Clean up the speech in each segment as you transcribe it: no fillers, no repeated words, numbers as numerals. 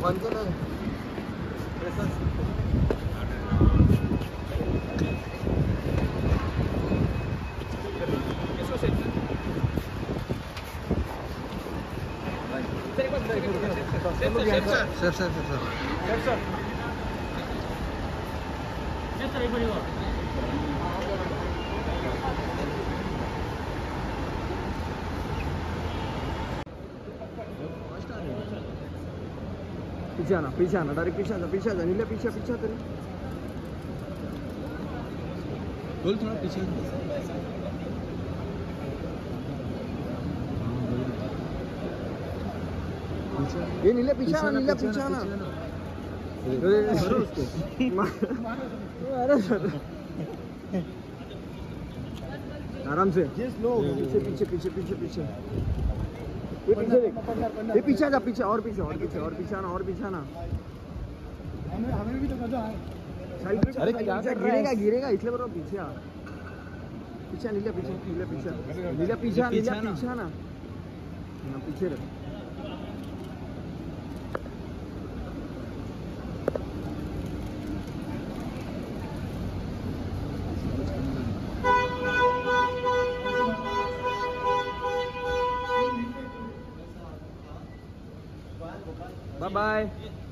बंद कर ले। पीछे आना डायरेक्ट पीछे आ जा नीले पीछे तेरे बोल थोड़ा पीछे ये नीले पीछे आना अरे आराम से पीछे ये पीछे देख ये पीछे जा पीछे और पीछे आना हमें भी तो मजा है साइड में। अरे गिरेगा इसलिए बोल रहा हूं पीछे आ नीले पीछे आना पीछे रह। बाय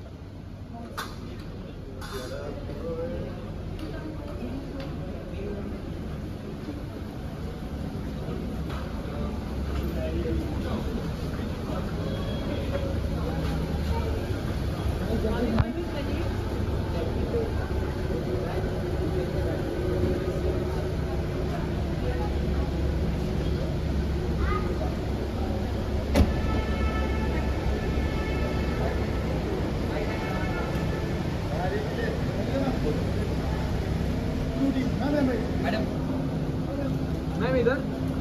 मैडम मैम इधर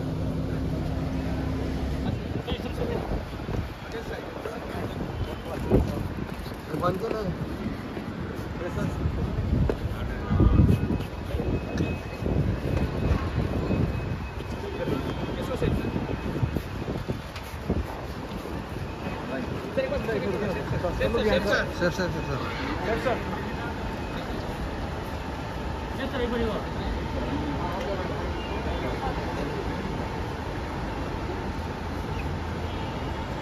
बंद कर ले। सर